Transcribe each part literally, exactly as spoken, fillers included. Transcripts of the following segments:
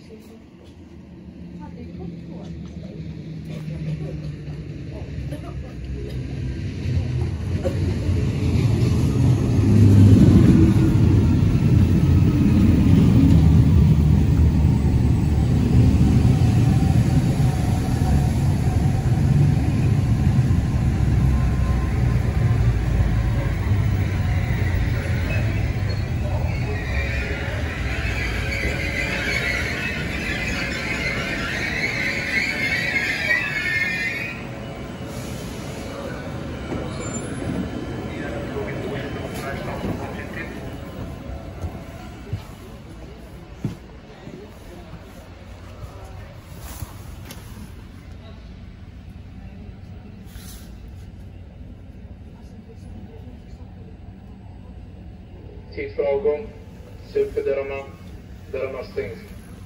Tid för avgång. Sug för dörrarna. Dörrarna stängs.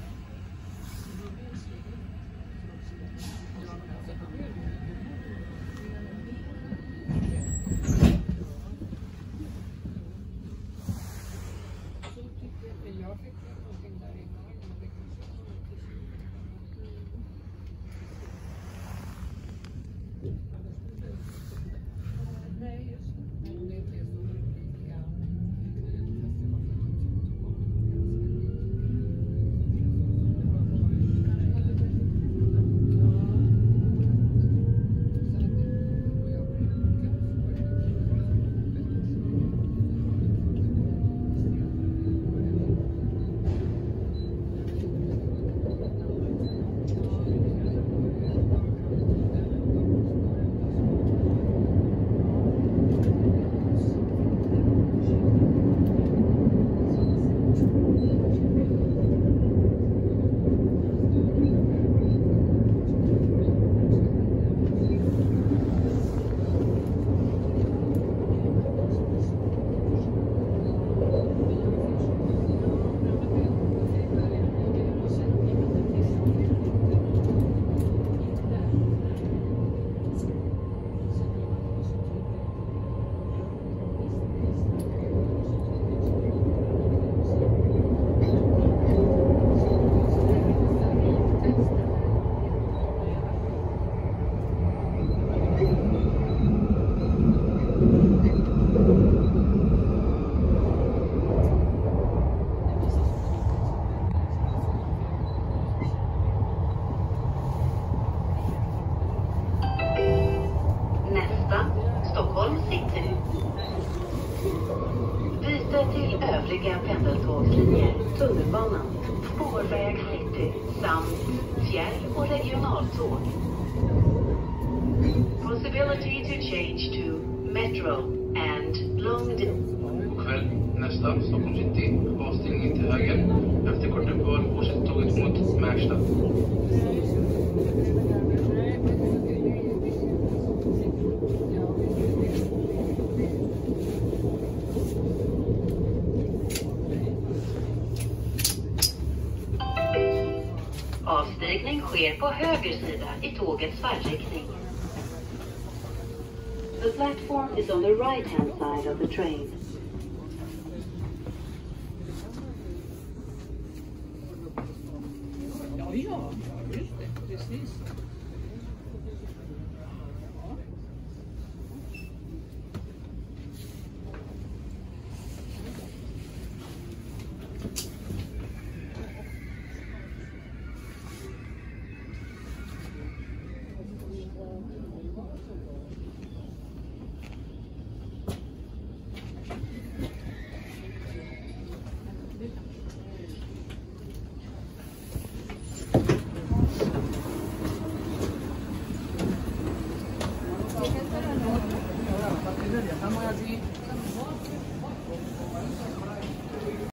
övriga pendeltågslinjer, tunnelbanan, spårväg city samt fjärr- och regionaltåg. Possibility to change to metro and long distance. Kväll, nästa Stockholm City, avstängning till höger. Efter kort uppehåll fortsätter tåget mot Märsta. Avstigning sker på höger sida i tågets färdriktning. The platform is on the right hand side of the train. Ja, ja, just det, precis.